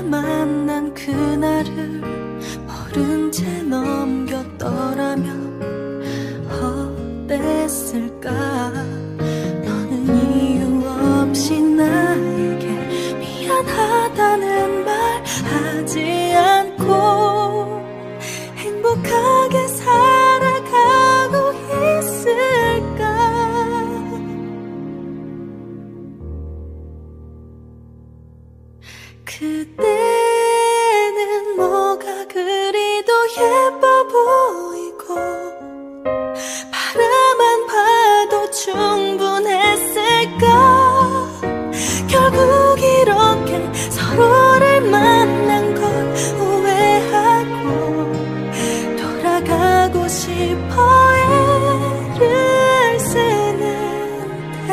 만난 그날을 모른 채 넘겼더라면 어땠을까. 너는 이유 없이 나에게 미안하다는 말 하지 않고 행복하게 살아가고 있을까. 그때는 뭐가 그리도 예뻐 보이고 바라만 봐도 충분했을까. 결국 이렇게 서로를 만난 걸 후회하고 돌아가고 싶어 애를 쓰는데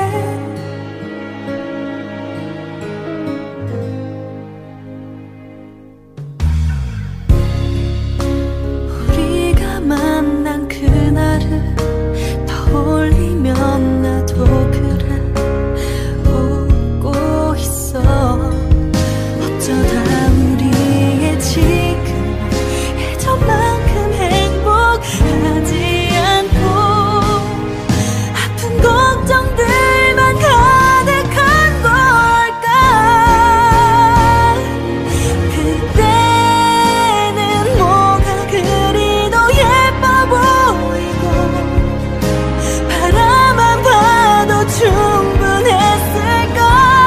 우리가 만난 그날을 떠올리면 나도 그래 웃고 있어. 어쩌다 우리의 지금 예전만큼 행복하지 않고 아픈 걱정들만 가득한 걸까. 그때는 뭐가 그리도 예뻐 보이고 바라만 봐도 충분했을까.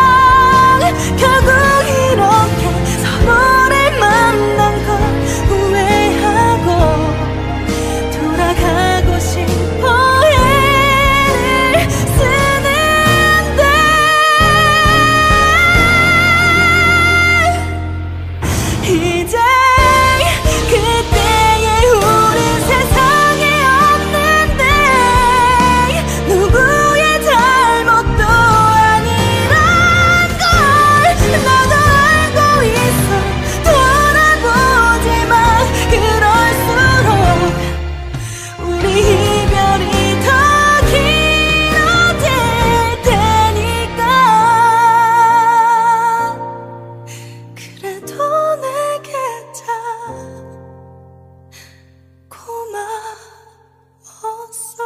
결국 이렇게 서로를 만난 걸 후회하고 돌아가고 싶어 애를 쓰는데 이제 그때의 우린 세상에 없는데 누구의 잘못도 아니란 걸 나도 알고 있어. 돌아보지만 그럴수록 우리 이별이 더 길어질 테니까. 그래도 내게 참 고마웠어.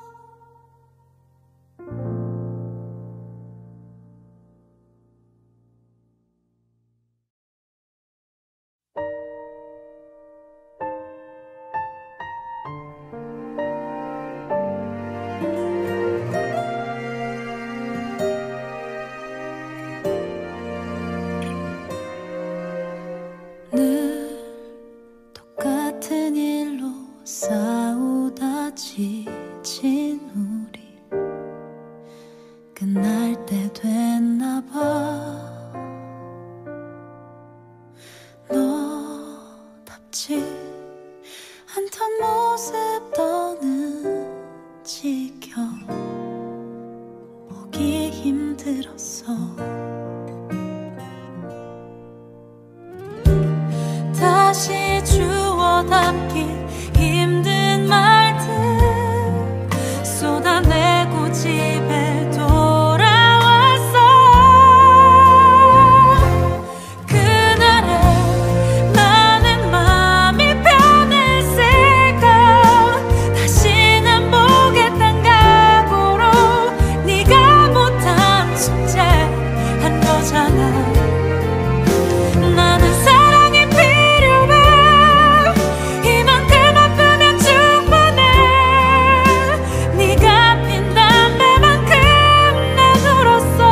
늘 똑같은 일로 싸우다 지친 우리 끝날 때 됐나 봐. 너답지 않던 모습 더는 지켜보기 힘들었어. 다시 주워 담기 힘든 말들 쏟아내고 집에 돌아왔어. 그날에 나는 마음이 변했을까. 다신 안 보겠단 각오로 네가 못한 숙제 한 거잖아. 나는 사랑이 필요해. 이만큼 아프면 충분해. 네가 핀 담배만큼 난 울었어.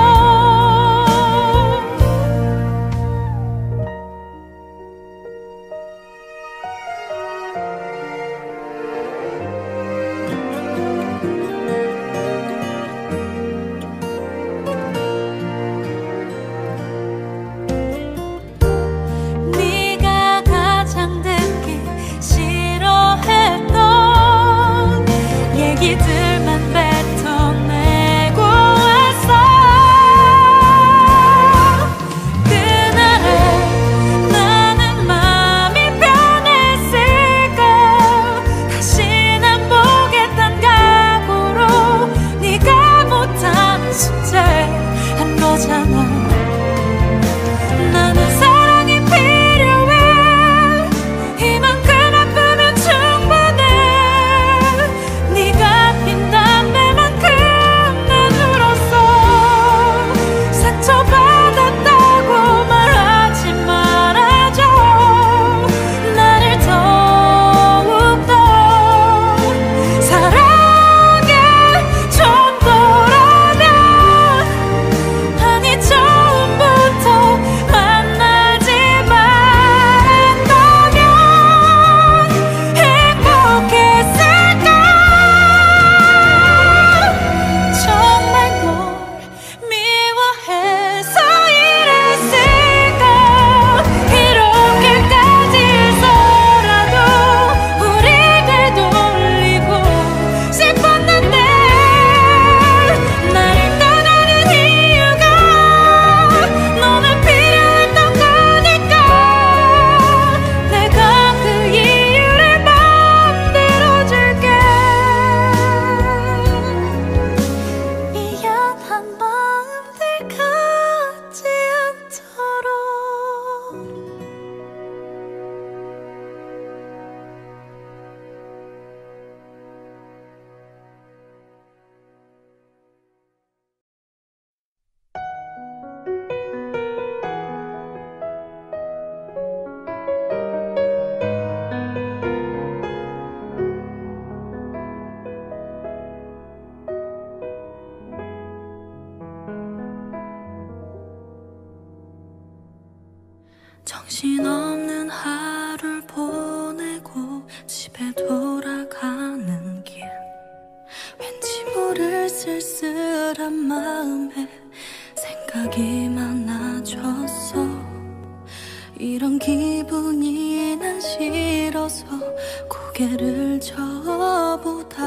정신없는 하루를 보내고 집에 돌아가는 길, 왠지 모를 쓸쓸한 마음에 생각이 많아졌어. 이런 기분이 난 싫어서 고개를 저보다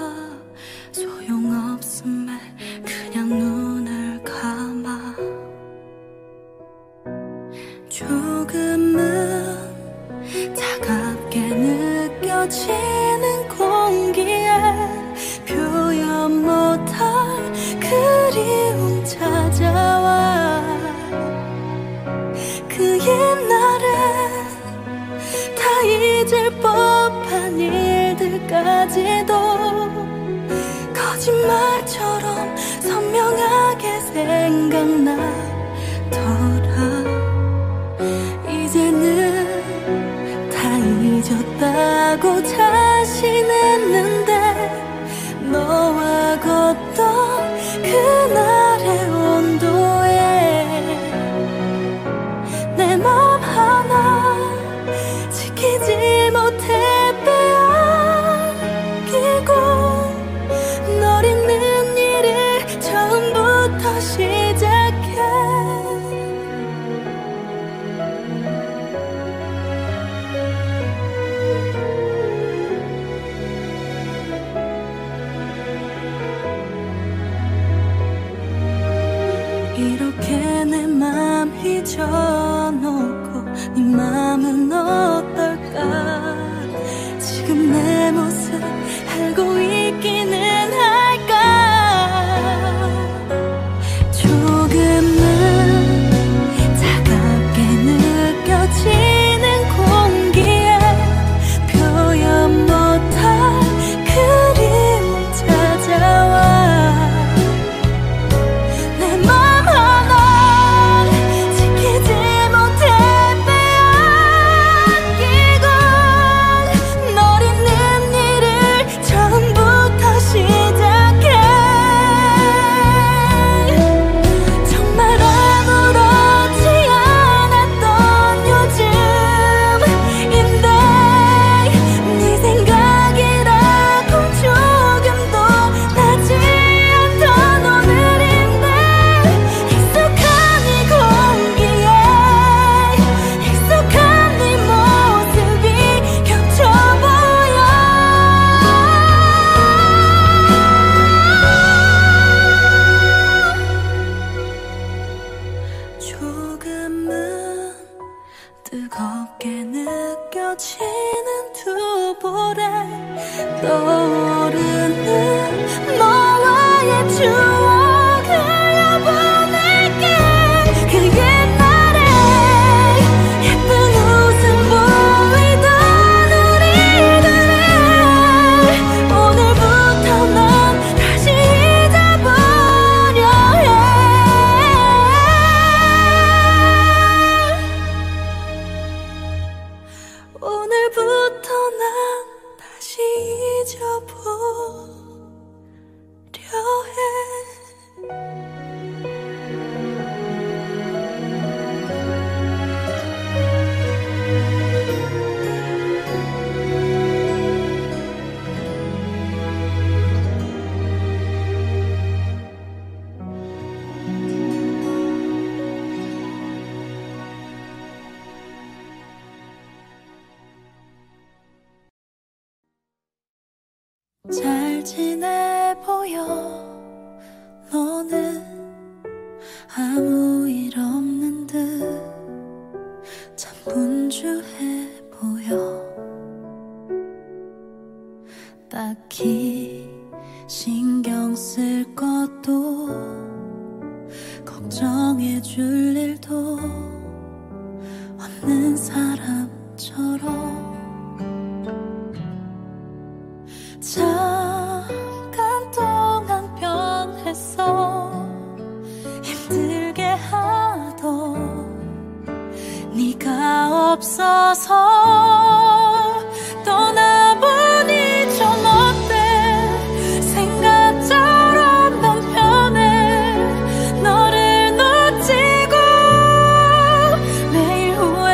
소용없음에 그냥 눈을 감아. 조금은 차갑게 느껴지는 공기에 표현 못할 그리움 찾아와. 그 옛날에 다 잊을 법한 일들까지도 거짓말처럼 선명하게 생각나더라. 이제는 다 잊었다고 자신했는데 너와 걷던 그날의 온도에 내 맘 하나 지키지 못해 빼앗기고 널 잊는 일을 처음부터 시작해. 이렇게 내 맘 잊어놓고 네 맘은 어떨까. 지금 내 모습 알고 있기는 할까. 조금은 차갑게 느껴지는 공기에 표현 못할 그리움 찾아와. 조금은 뜨겁게 느껴지는 두 볼에 떠오르는 너와의 추억을 보낼게. 그 옛날에 예쁜 웃음 보이던 우리들을 오늘부터 난 다시 잊어버려 해. 오늘부터 난 다시 잊어보려 해. 잘 지내 보여. 너는 아무 일 없는 듯 참 분주해 보여. 딱히 신경 쓸 것도 걱정해 줄 일도 없는 사람처럼 잠깐 동안 변했어. 힘들게 하던 네가 없어서 떠나보니 좀 어때. 생각처럼 넌 편해. 너를 놓치고 매일 후회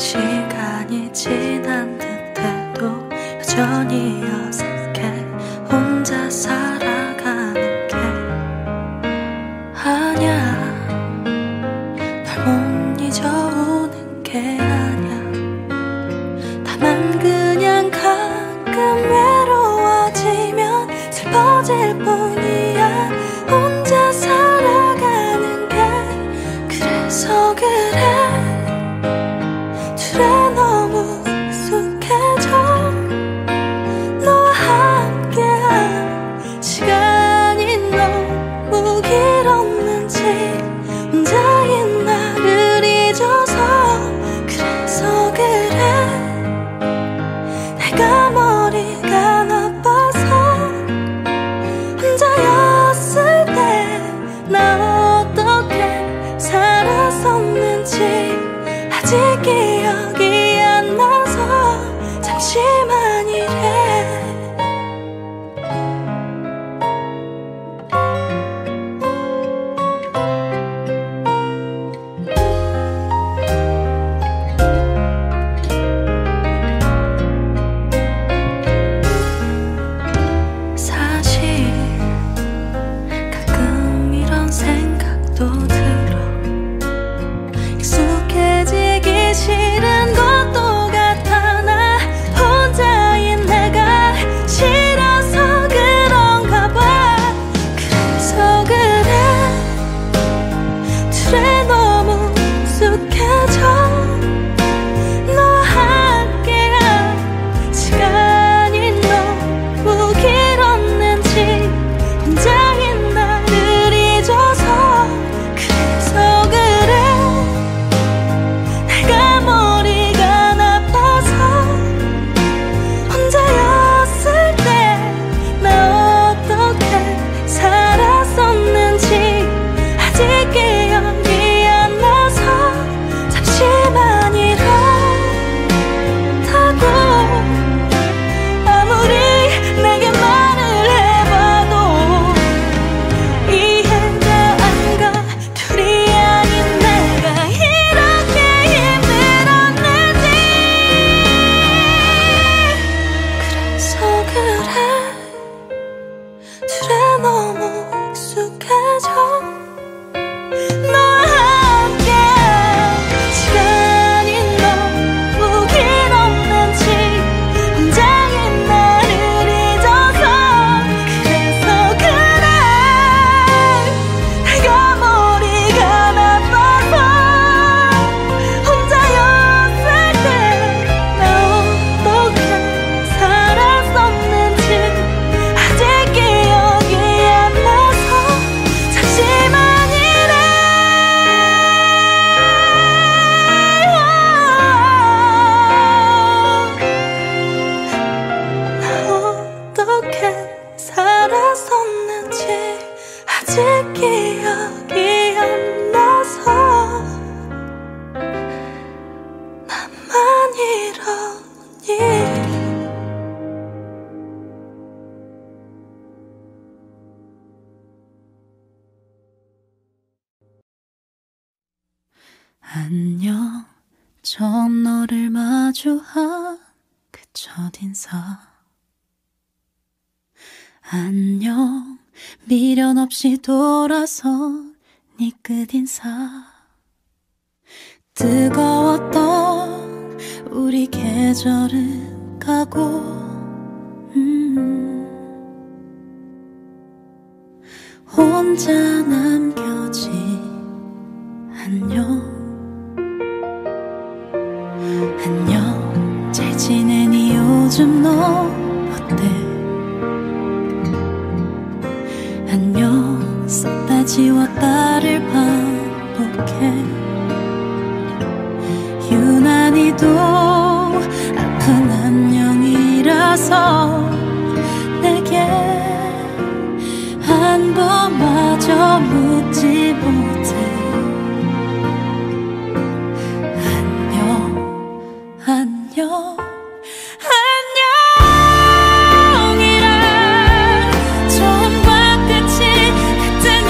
시간이 지난 듯해도 여전히 어색해 혼자 살아가는 게 아냐 널 못 잊어오는 게 아냐 다만 그냥 가끔 외로워지면 슬퍼질 뿐이야 혼자 살아가는 게 그래서 그래 둘에 너무 익숙해져 너와 함께한 시간이 너무 길었는지 혼자인 나를 잊어서 그래서 그래 내가 머리가 나빠서 혼자였을 때 나 어떻게 살았었는지 아직 기억이 안 나서 잠시만이래 사실 가끔 이런 생각도 들어 익숙해지기 싫은 것도 같아 나 혼자인 내가 싫어서 그런가 봐 그래서 그래 둘에 너무 익숙해져 너와 함께한 시간이 너무 길었는지 혼자인 나를 잊어서 그래서 그래 내가 머리가 나빠서 혼자였을 때 나 어떻게 살았었는지 아직 기억이 안 나서 잠시만이라도 아무리 내게 말을 해봐도 이해가 안 가 둘이 아닌 내가 이렇게 힘들었는지 그래서 그래 둘에 너무 익숙해져 너와 함께한 시간이 너무 길었는지 혼자인 나를 잊어서 그래서 그래 내가 머리가 나빠서 혼자였을 때 나 어떻게 살았었는지 아직 기억이 안 나서 잠시만이래 나 어떻게 살았었는지 아직 기억이 안 나서 나만 이러니 안녕 처음 너를 마주한 그 첫인사 안녕 미련 없이 돌아선 네 끝인사 뜨거웠던 우리 계절은 가고 혼자 남겨진 안녕 안녕 잘 지내니 요즘 너 어때 안녕 썼다 지웠다를 반복해 유난히도 아픈 안녕이라서 내게 한 번마저 묻지 못해 안녕 안녕이란 처음과 끝이 같은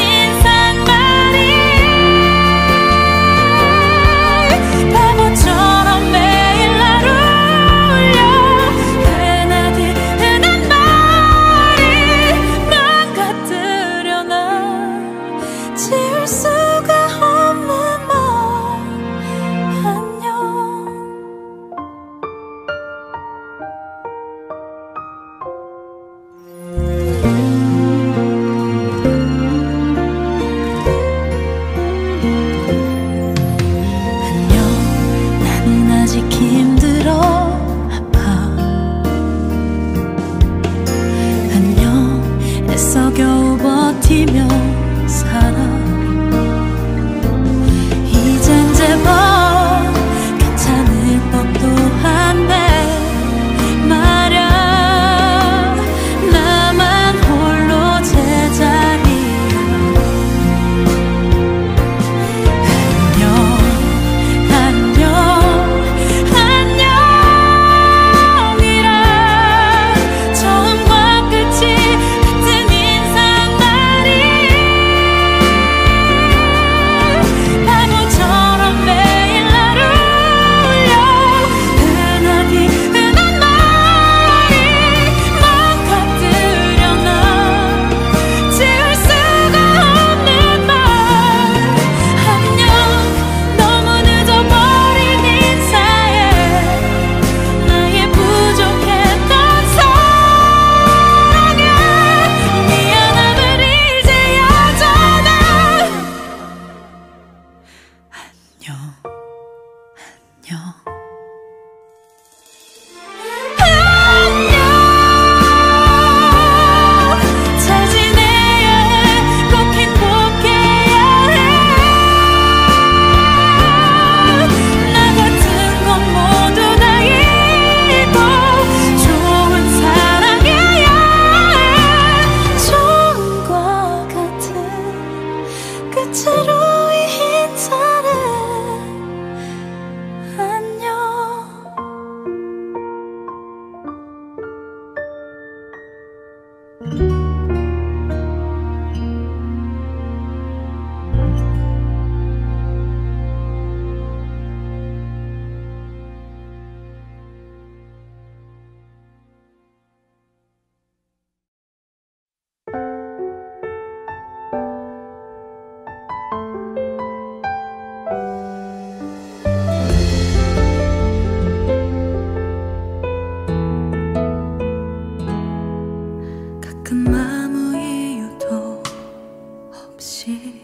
인사말이 바보처럼 버티며 살아. 이젠 제법 괜찮을 법도 한데 말야, 나만 홀로 제자리야. 안녕 안녕 안녕이라 처음과 끝이 같은 인사말이 바보처럼 매일 나를 울려. 흔하디 흔한 말이 맘껏 들여놔. 지울 수가 없는 말. 안녕, 너무 늦어버린 인사에 나의 부족했던 사랑에 미안함을 이제야 전해. 안녕 안녕 안녕. 잘 지내야 해, 꼭 행복해야 해. 나 같은 건 모두 다 잊고 좋은 사랑해야 해. 좋은과 같은 끝으로 이 인사를 안녕. 가끔 아무 이유도 없이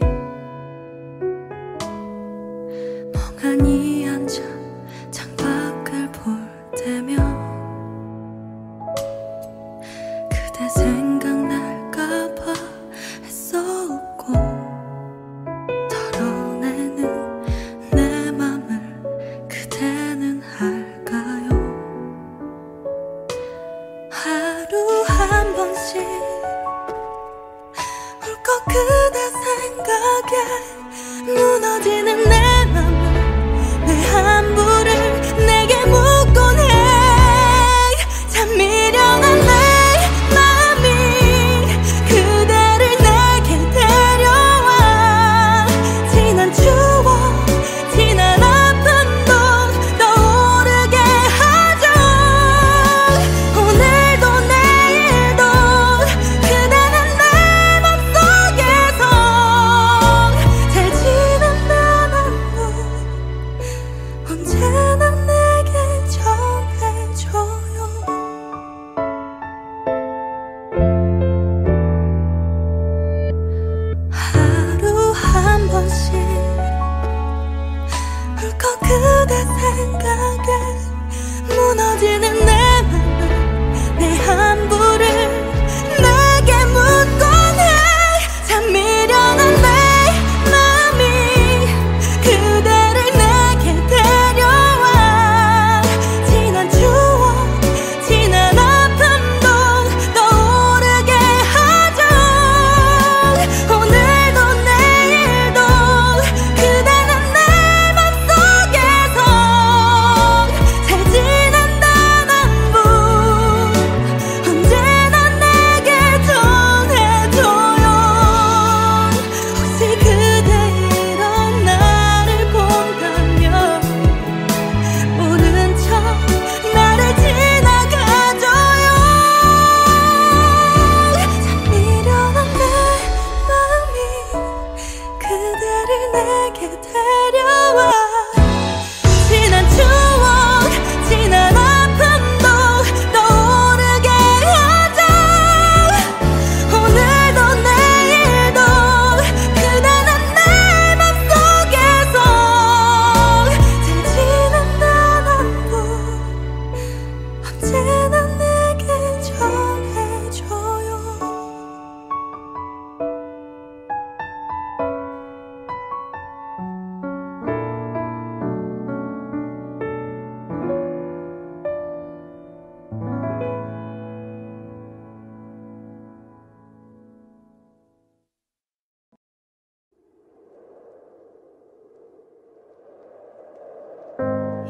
멍하니 앉아 창밖을 볼 때면 그대 생각날까봐 애써 웃고 털어내는 내 맘을 그대는 알까요? 하루 한 번씩 울컥 그대 생각에 무너지는 내 맘을 내 함부를 내게 묻곤 해. 참 미련한 내 맘이 그대를 내게 데려와. 지난 추억 지난 아픔도 떠오르게 하죠. 오늘도 내일도 그대는 내 맘속에서 잘 지낸다는 분 언제나 내게 전해줘요. 하루 한 번씩 울컥 그대 생각에 무너지는 내 맘을 내 함부를 내게 묻곤 해. 참 미련한 내 맘이 그대를 내게 데려와. 지난 추억 지난 아픔도 떠오르게 하죠. 오늘도 내일도 그대는 내 맘속에서 잘 지낸다는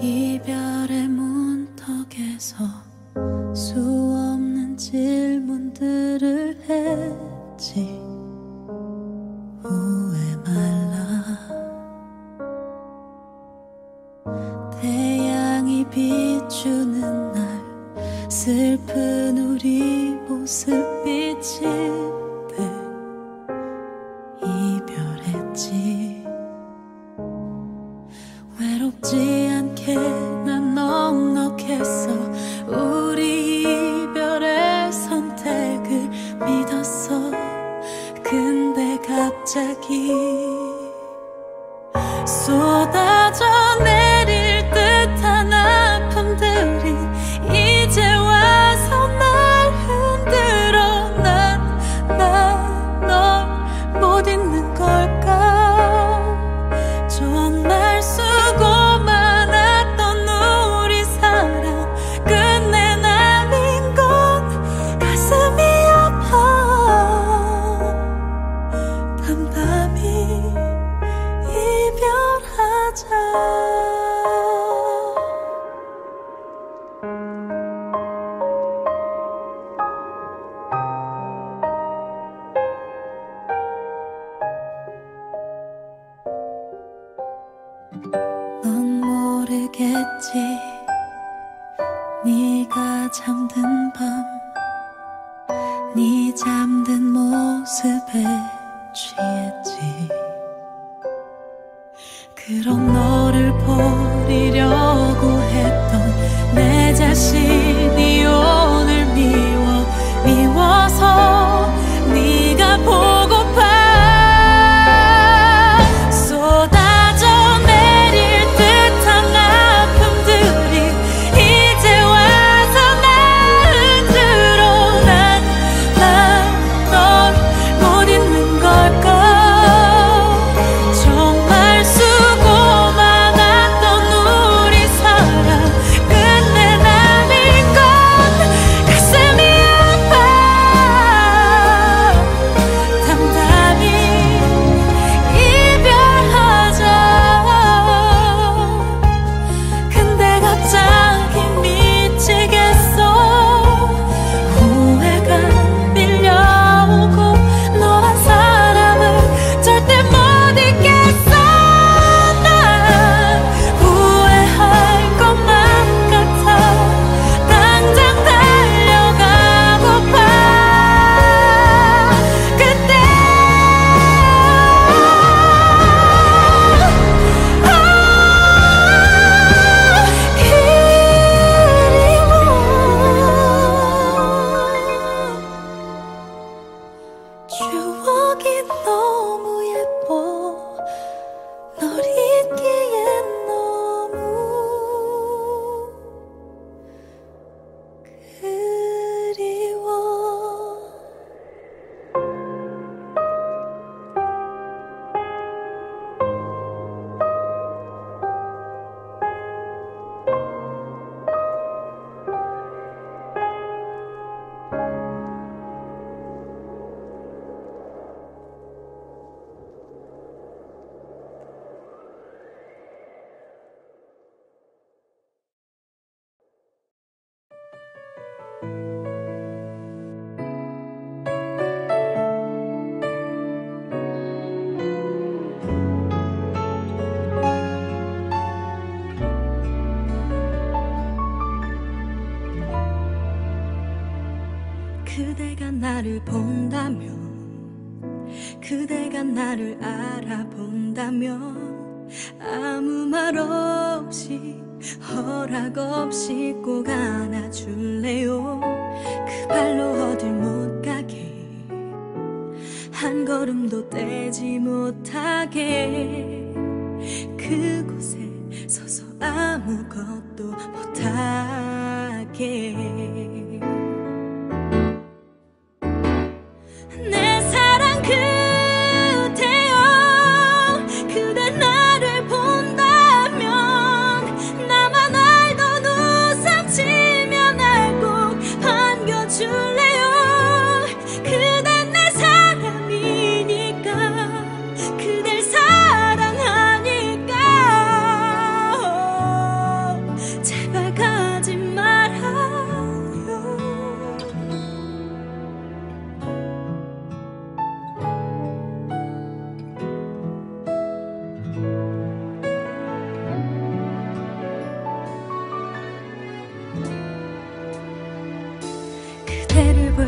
이별의 문턱에서 수없는 질문들을 했지. 후회 말라. 태양이 비추는 날 슬픈 우리 모습 비칠 때 이별했지. 외롭지 않게 난 넉넉했어. 우리 이별의 선택을 믿었어. 근데 갑자기 쏟아져 내릴 듯한 아픔들이 이제 와서 날 흔들어. 난 널 못 잊는 걸까. 정말 수고 많았던 우리 사랑 끝내 남은 건 가슴이 아파. 담담히 이별하자. 넌 모르겠지. 네가 잠든 밤 네 잠든 모습에 취했지. 그런 너를 버리려고 했던 내 자신이 오늘 미워서 네가 보고파. 쏟아져 내릴 듯한 아픔들이 이제 와서 날 흔들어. 난 널 못 잊는 걸까. 정말 수고 많았던 우리 사랑 끝내 남은 건 가슴이 아파. 담담히 이별하자. 근데 갑자기 미치겠어. 후회가 밀려오고 너란 사람을 절대 못 잊겠어. 난 후회할 것만 같아. 당장 달려가고파. 그때 추억이 너무 예뻐. 널 잊기엔 너무 그리워. 그대가 나를 본다면, 그대가 나를 알아본다면 아무 말 없이 허락 없이 꼭 안아줄래요. 그 발로 어딜 못 가게, 한 걸음도 떼지 못하게, 그곳에 서서 아무것도 못하게. 내 사랑 그대여, 그대 나를 본다면 나만 알던 우산 치면 날 꼭 반겨줄래요. 그대 내 사람이니까, 그댈 사랑하니까.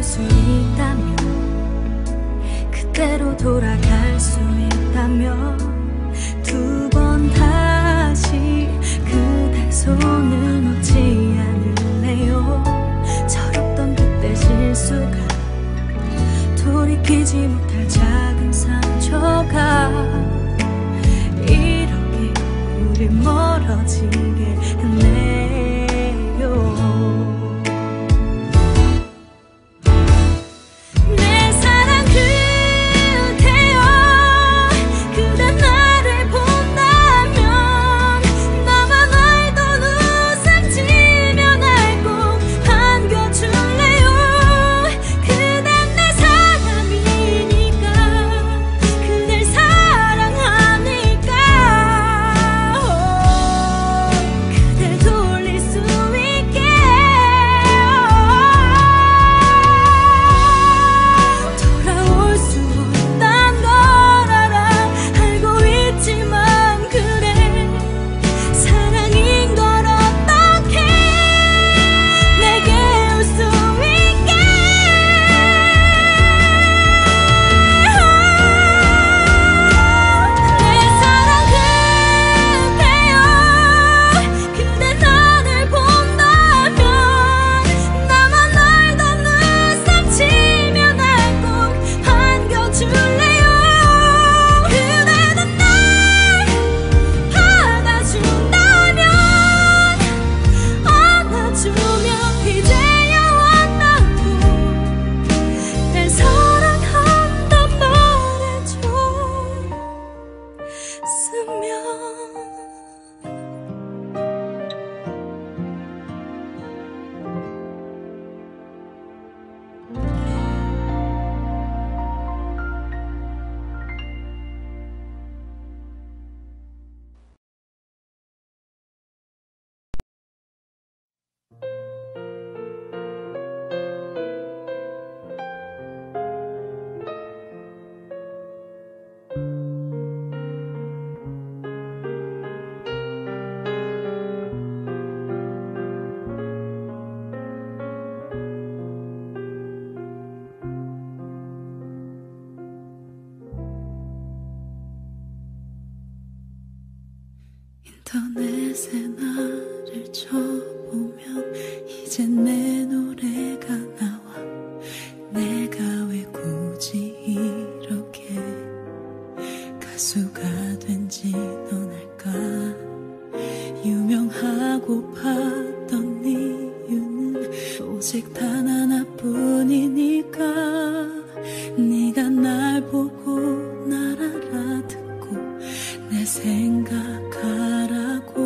수 있다면, 그때로 돌아갈 수 있다면 두 번 다시 그대 손을 놓지 않을래요. 철없던 그때 실수가 돌이키지 못할 작은 상처가 이렇게 우리 멀어지게 했네요. 인터넷에 나를 쳐보면 이제 내 노래가 나와. 내가 왜 굳이 이렇게 가수가 된지 넌 알까? 유명하고 봤던 이유는 오직 단 하나뿐이니까. 네가 날 보고 날 알아듣고 내 생각하라고.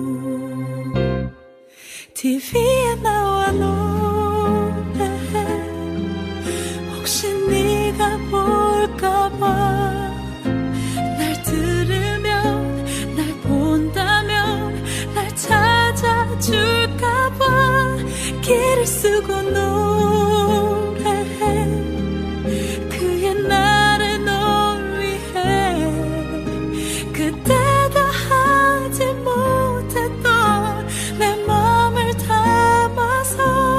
TV에 나와 노래해. 혹시 네가 볼까봐. 날 들으면 날 본다면 날 찾아줄까봐. 길을 쓰고 노래해. 그 옛날의 널 위해. 그때도 하지 못했던 내 맘을 담아서.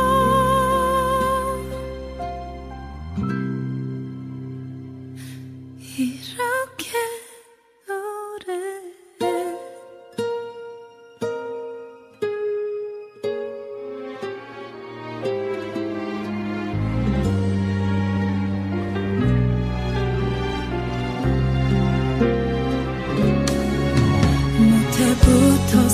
이렇게 노래해. 모태부터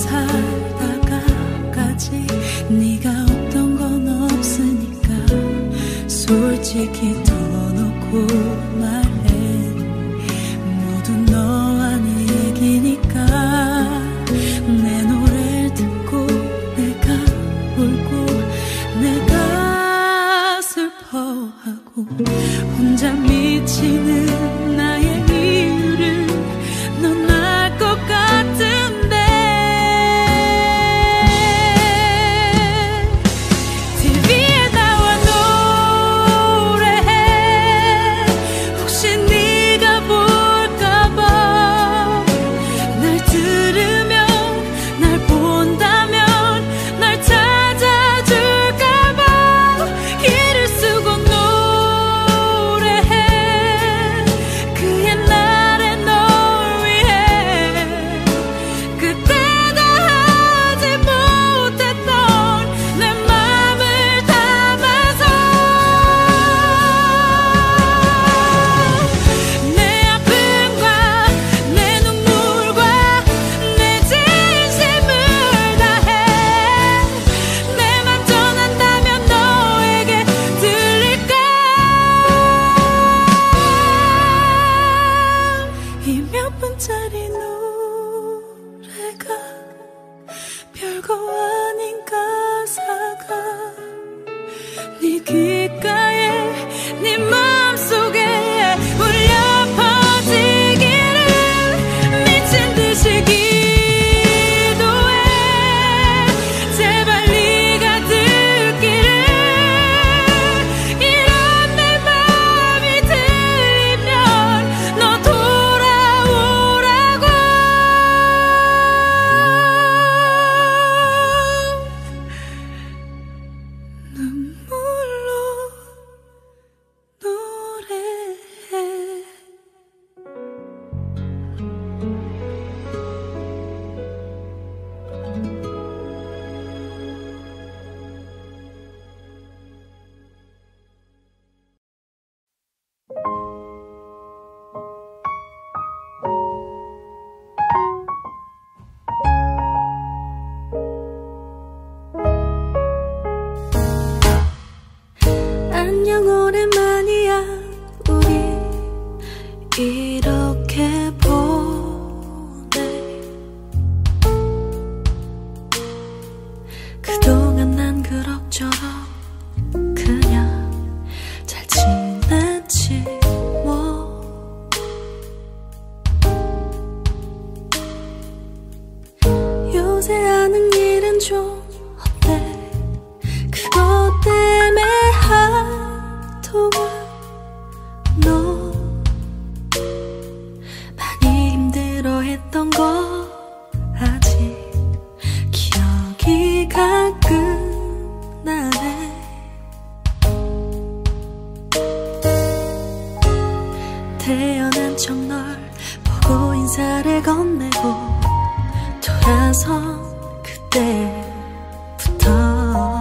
살다가까지 네가 없던 건 없으니까. 솔직히 터놓고 말해. 모두 너와 내 얘기니까. 내 노래를 듣고 내가 울고 내가 슬퍼하고 혼자 미치는 나의 이유를 넌 알 것 같은데. TV에 나와 노래해. 혹시 별거 아닌 가사가 네 귓가에 네 맘속에 울려 퍼지기를 미친 듯이 기도해. 제발 네가 듣기를. 이런 내 맘이 들리면 너 돌아오라고. 눈물로 노래해. 안녕 오랜만이야. 우리 이렇게 보내. 그동안 난 그럭저럭 그냥 잘 지냈지 뭐. 요새 하는 일은 좀 어때? 그것 때문에 한동안 너 많이 힘들어했던 거 아직 기억이 가끔 나네. 태어난 척 널 보고 인사를 건네고 돌아선 그때부터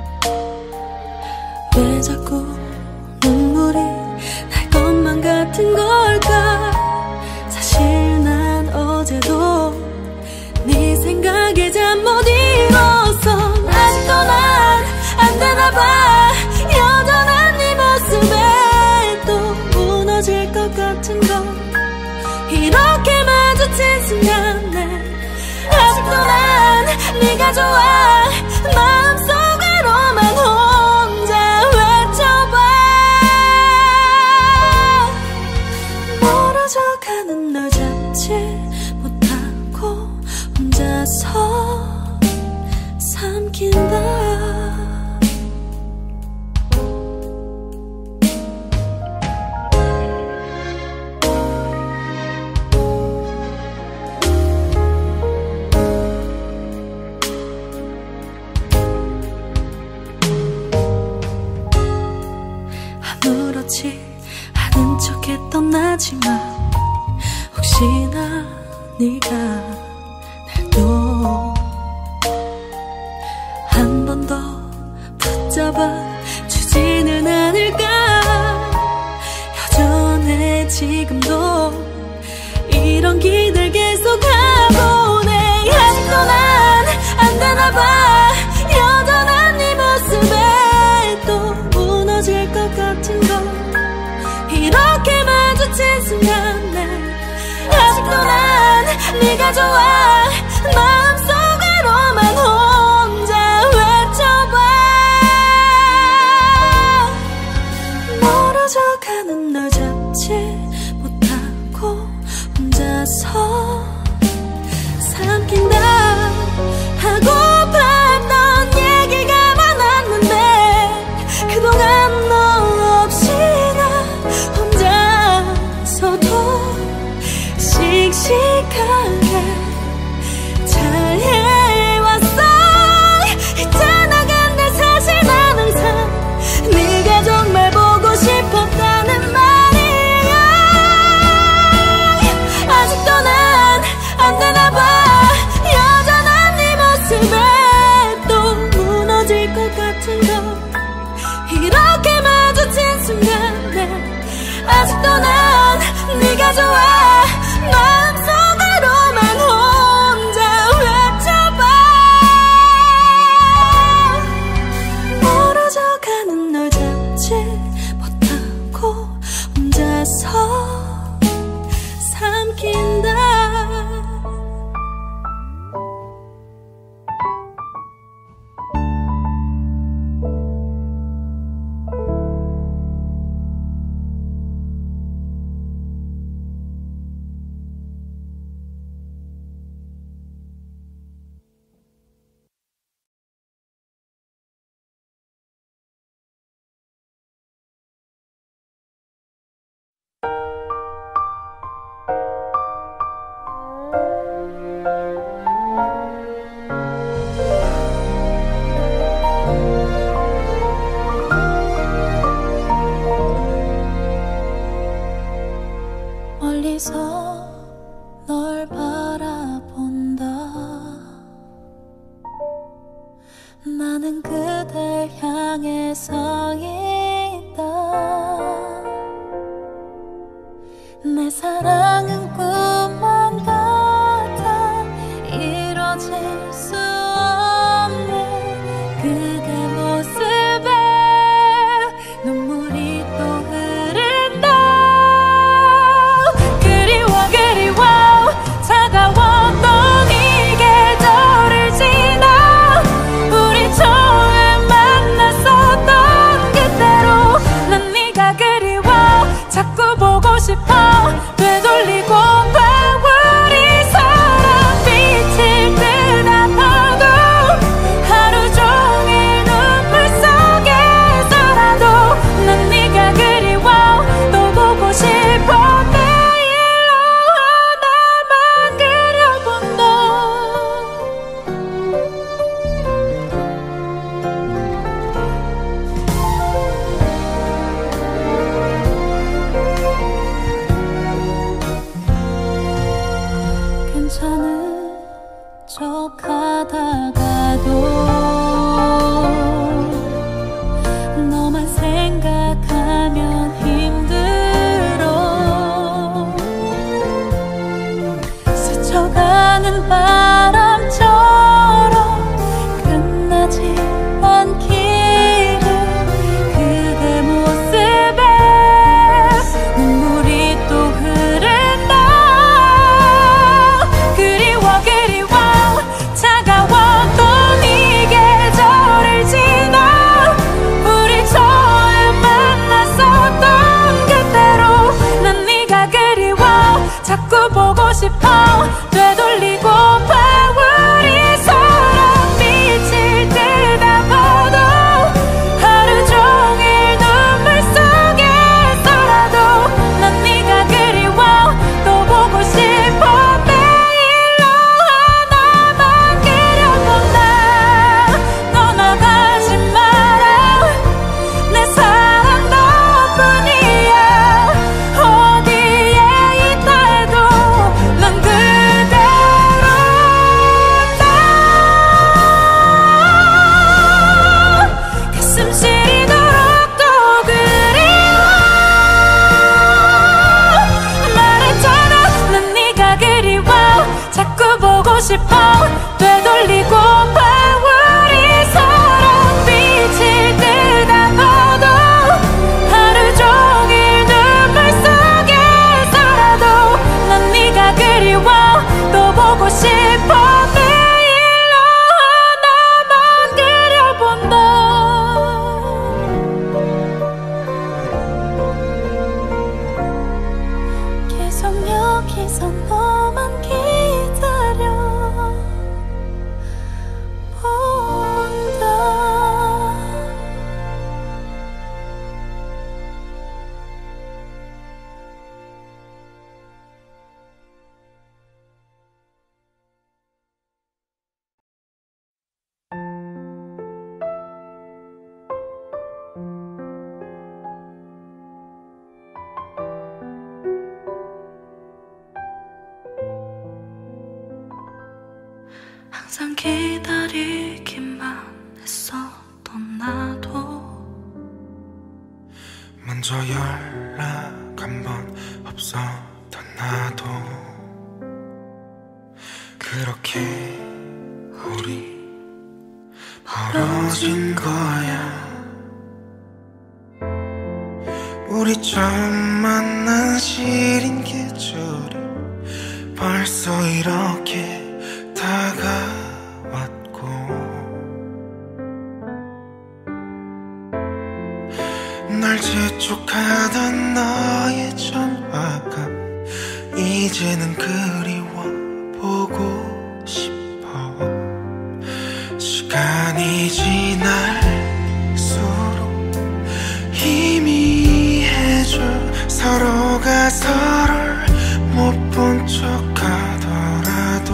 왜 자꾸 눈물이 날 것만 같은 걸까? 사실 난 어제도 네 생각에 잠 못 이뤘어. 아직도 난 안 되나봐. 여전한 네 모습에 또 무너질 것 같은 건 이렇게 마주친 순간에 아직도 난 네가 좋아. 마음속으로만 혼자 외쳐봐. 멀어져가는 널 잡지 못하고 혼자서 삼킨다. 아무렇지 않은 척했던 나지만 혹시나 네가 날 또 한 번 더 붙잡아 주지는 않을까. 여전해 지금도 이런 길들 계속 가보네. 아직도 난 안 되나봐. 여전한 네 모습에 또 무너질 것 같은 건 이렇게 마주친 순간에 아직도 난 네가 좋아. 마음속으로만 혼자 외쳐봐. 나는 그댈 향해 서 있다. 내 사랑은 꿈만 같아 이뤄질 수 없는 그대 모습에 눈물이 또 흐른다. 그리워 그리워 차가웠던 이 계절을 지나 우리 처음 만났었던 그때로 난 네가 그리워 자꾸 보고 싶어. 되돌리고 봐 우리 사랑 빛을 듯 아파도 하루 종일 눈물 속에서라도 난 네가 그리워 또 보고 싶어. 매일로 하나만 그려본다. 괜찮은 척 하다가도 너만 생각하면 힘들어. 스쳐가는 바람처럼 끝나지 않기를 그대 모습에 눈물이 또 흐른다. 그리워 그리워 차가웠던 이 계절을 지나 우리 처음 만났었던 그때로 난 네가 그리워 자꾸 보고 싶어. 되돌리고 봐 우리 사랑 빛을 듯 아파도 하루 종일 눈물 속에서라도 난 네가 그리워 또 보고 싶어. 매일로 하나만 그려본다. 떠나가지 마라. 내 사랑 너뿐이야. 어디에 있다 해도 난 그대로다. 가슴 시리도록 또 그리워. 말했잖아 난 네가 그리워 자꾸 보고 싶어. 되돌리고 봐 우리 사랑 빛을 듯 아파도 하루 종일 눈물 속에서라도 난 네가 그리워 또 보고 싶어. 매일로 하나만 그려본다. 계속 여기서 너만 기다려 본다. 항상 기다리기만 했었던 나도 먼저 연락 한 번 없었던 나도 그렇게 우리 멀어진 거야. 우리 처음 만난 시린 계절이 벌써 이렇게 다가왔고 날 재촉하던 너의 전화가 이제는 그리워 보고 싶어. 시간이 지날수록 희미해져 서로가 서로를 못 본 척하더라도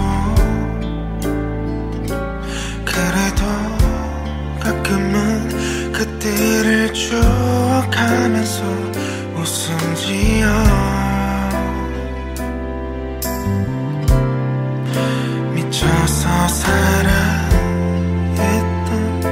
그래도 가끔은 그때를 추억하면서 웃음 지어 미쳐서 사랑했던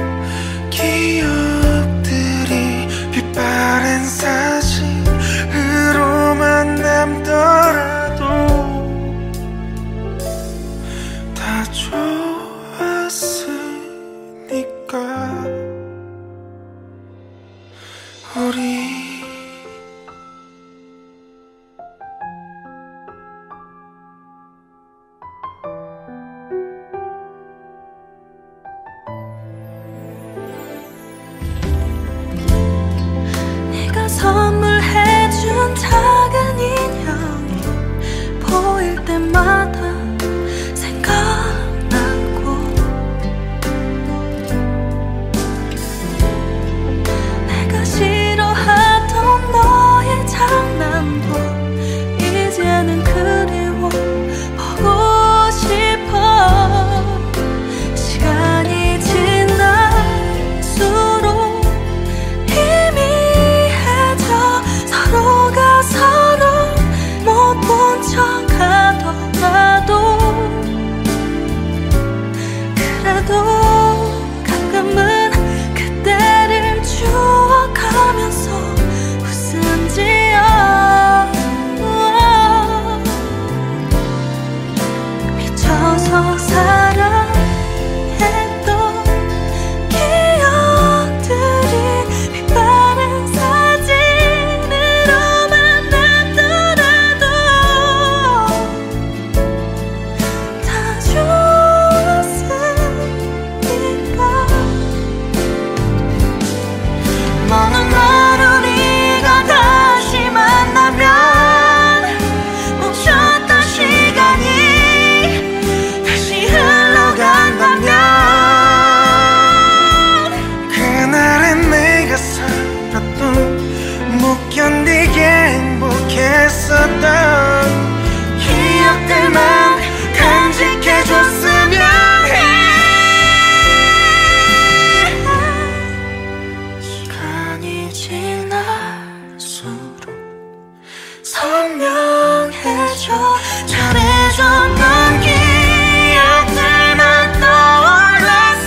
가끔은 그때를 추억하면서 웃음 지어 미쳐서 사랑했던 기억들이 빛바랜 사진으로만 남더라도 다 좋았으니까. 너는 하루 네가 다시 만나면 멈췄던 시간이 다시 흘러간다면 그날은 내가 살았던 못 견디게 행복했었던 기억들만 간직해줬으면 해. 시간이 지날수록 선명해져 잘해줬던 기억들만 떠올라서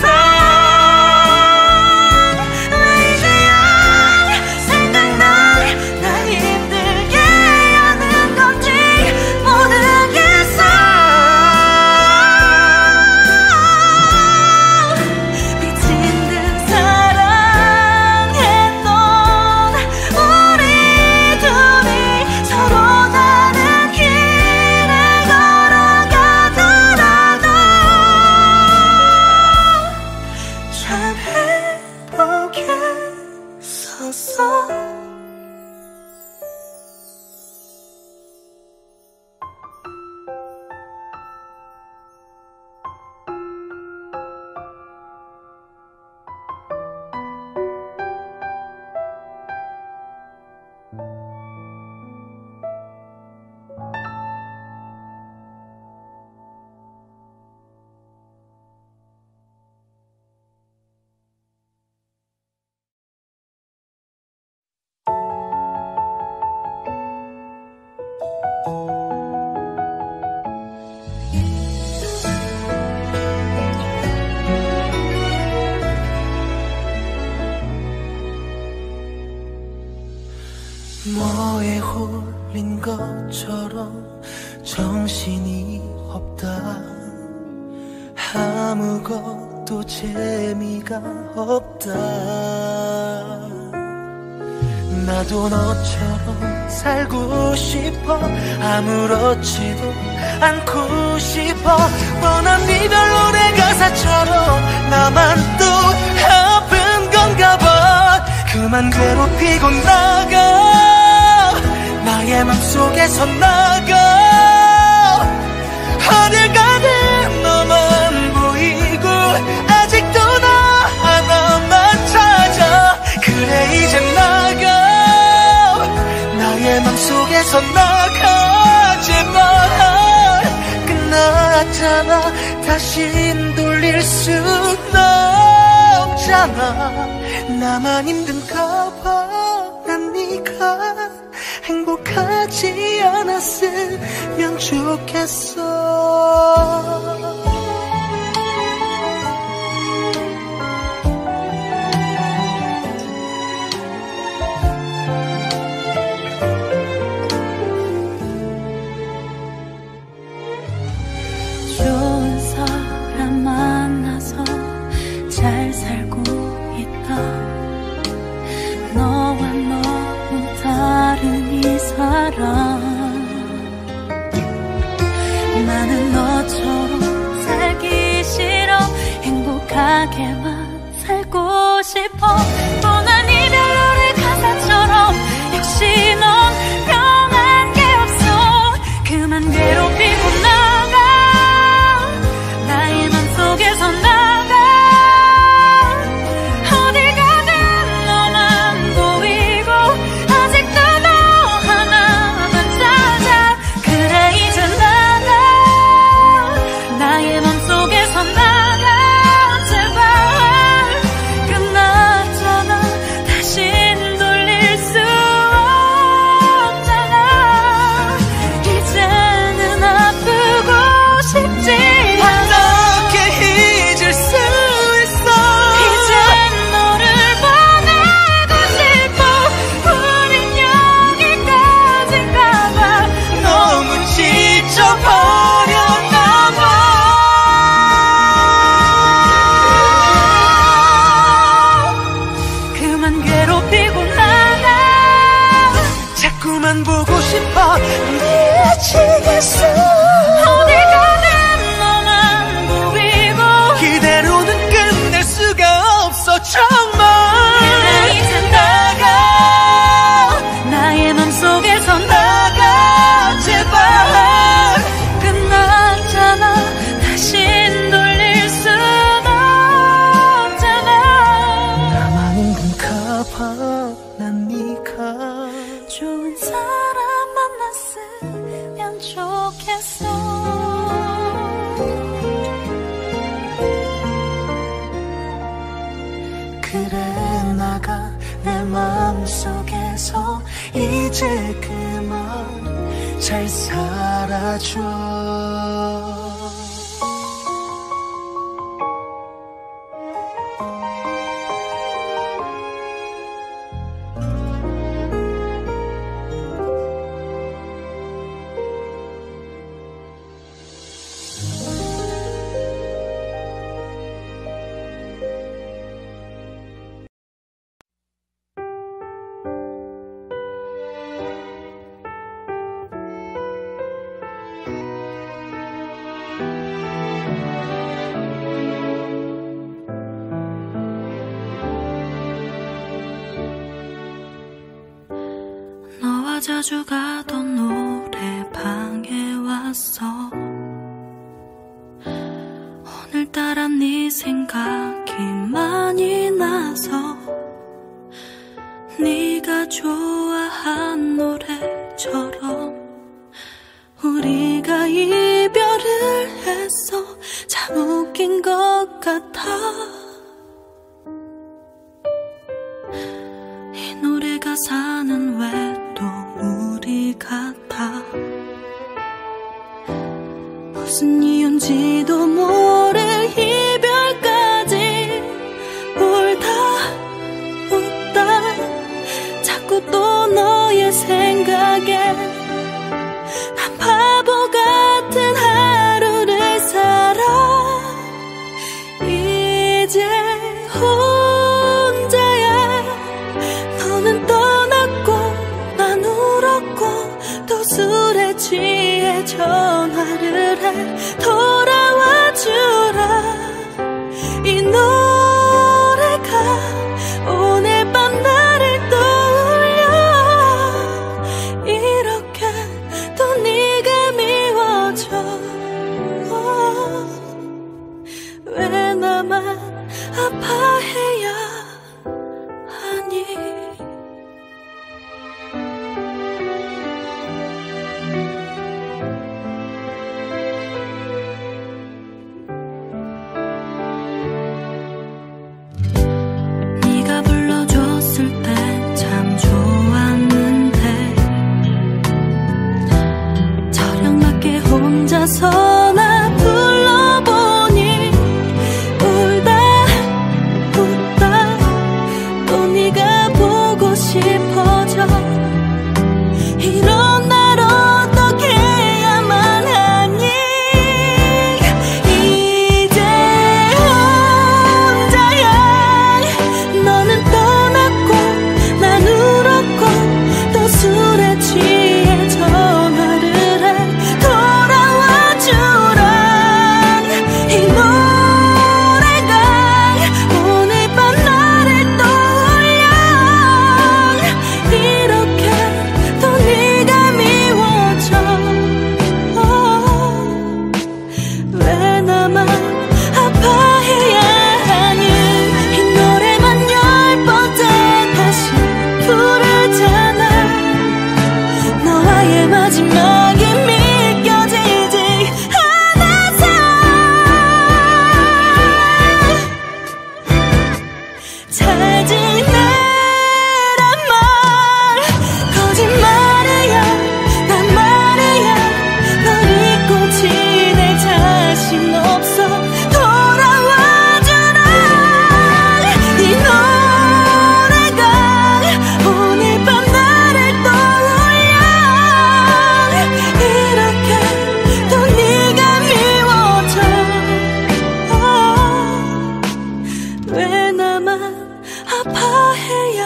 왜 이제야 생각나. 날 힘들게 하는 건지 모르겠어. 미친 듯 사랑했던 우리 둘이 서로 다른 길을 걸어가더라도 참 행복했었어. 뭐에 홀린 것처럼 정신이 없다. 아무것도 재미가 없다. 나도 너처럼 살고 싶어. 아무렇지도 않고 싶어. 뻔한 이별 노래 가사처럼 나만 또 아픈 건가 봐. 그만 괴롭히고 나가. 나의 맘속에서 나가. 어딜 가든 너만 보이고 아직도 나 하나만 찾아. 그래 이제 나가. 나의 맘속에서 나가지마. 끝났잖아. 다신 돌릴 순 없잖아. 나만 힘든가 봐. 난 네가 행복하지 않았으면 좋겠어. 좋은 사람 만나서 잘 살고 있다. 너와 너무 다른 이 사람. 나는 너처럼 살기 싫어. 행복하게만 살고 싶어. 뻔한 이별 노래 가사처럼 역시 넌 변한 게 없어. 그만 괴롭히고 나가. 나의 맘속에서 나가. 이제 그만 잘 살아줘. 너와 자주 가던 노래방에 왔어. 오늘따라 네 생각이 많이 나서 네가 좋아한 노래처럼 우리가 이별을 했어. 참 웃긴 것 같아. 이 노래 가사는 왜 또 우리 같아. 무슨 이유인지도 모를 이별까지 울다 웃다 자꾸 또 너의 생각에 난 바보 같은 하루를 살아. 이제 혼자야. 너는 떠났고 난 울었고 또 술에 취해 전화를 해. 돌아와 주라. 이 노래가 오늘 밤 나를 떠올려. 이렇게 또 네가 미워져. 왜 나만 아파해야 하니. 네가 불러줬을 때 참 좋았는데 저녁 밖에 혼자서 나 불러보니 울다 웃다 또 네가 보고 싶어져. 이런 날 어떻게 해야만 하니. 이제 혼자야. 너는 떠났고 난 울었고 또 술에 취해 전화를 해. 돌아와 주라. 이 노래가 오늘 밤 나를 떠올려. 이렇게 또 네가 미워져. 왜 나만 아파해야 하니. 이 노래만 10번째 다시 부르잖아. 너와의 마지막이 믿겨지지 않아서. 잘 지내란 말 거짓말이야. 난 말이야 널 잊고 지낼 자신 없어. 돌아와 주라. 이 노래가 오늘 밤 나를 떠올려. 이렇게 또 네가 미워져. 왜 나만 아파해야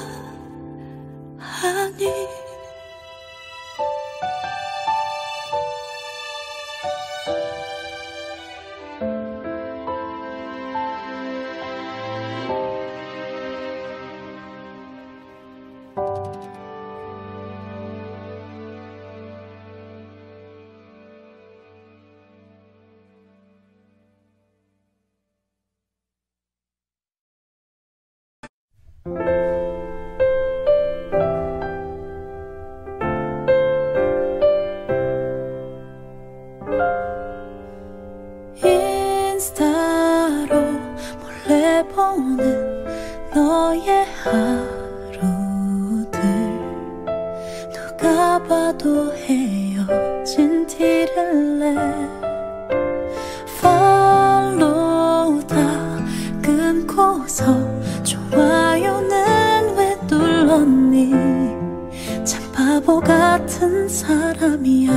하니. 인스타로 몰래 보는 너의 하루들 나도 헤어진 티를 내 follow 다 끊고서 좋아요는 왜 눌렀니 참 바보 같은 사람이야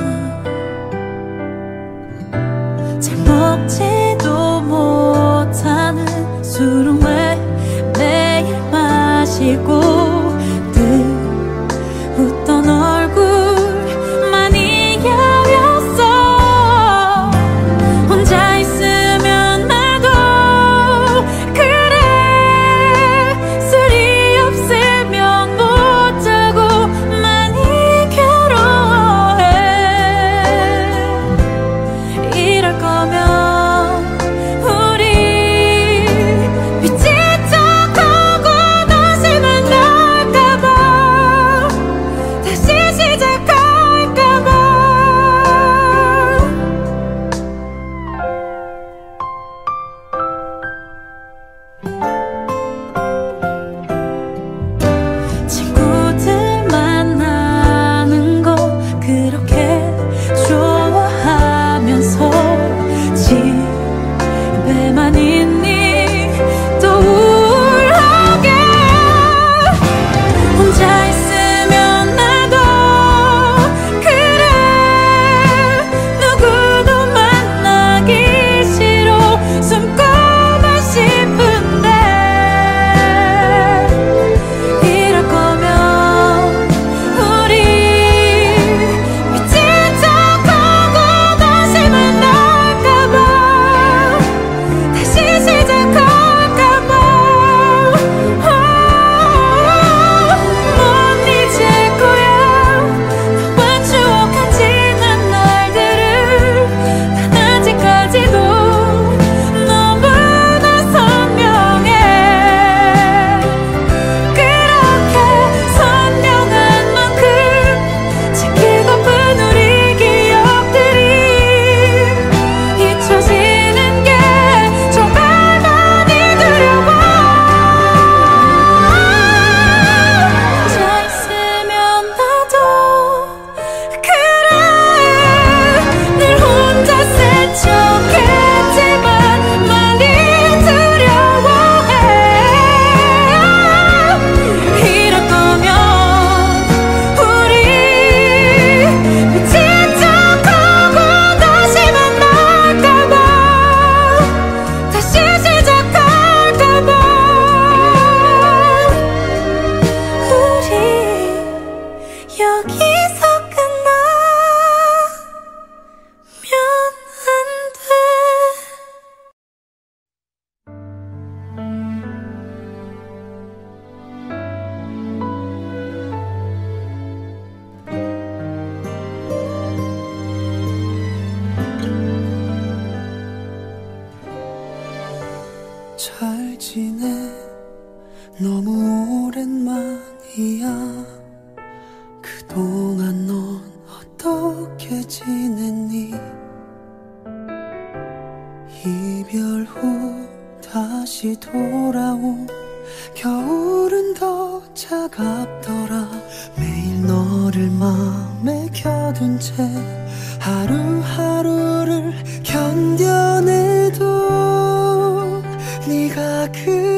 잘 먹지도 못하는 술은 왜 매일 마시고 웃던 얼굴만이 야였어 혼자 있으면 나도 그래 술이 없으면 못 자고 많이 괴로워해 이럴 거면 우리 미친 척하고 다시 만날까봐 다시 시작할까봐 친구들 만나는 거 그렇게 좋아하면서 집에만 있니 또 우울하게 혼자 있으면 나도 그래 누구도 만나기 싫어 숨고만 싶은데 이럴 거면 우리 미친 척하고 다시 만날까봐 다시 시작할까봐 못 잊을 거야 너와 추억한 지난 날들을 난 아직까지도 너무나 선명해 그렇게 선명한 만큼 지키고픈 우리 기억들이 잊혀지는 게 정말 많이 두려워 혼자 있으면 나도 그래 늘 혼자 센 척했지만 많이 두려워해 이럴 거면 우리 미친 척하고 다시 만날까봐 다시 시작할까봐 우리 여기서 끝나면 안 돼. 잘 지내 너무 오랜만이야 그동안 넌 어떻게 지냈니 이별 후 다시 돌아온 겨울은 더 차갑더라 매일 너를 맘에 켜둔 채 하루하루를 견뎌내도 네가 그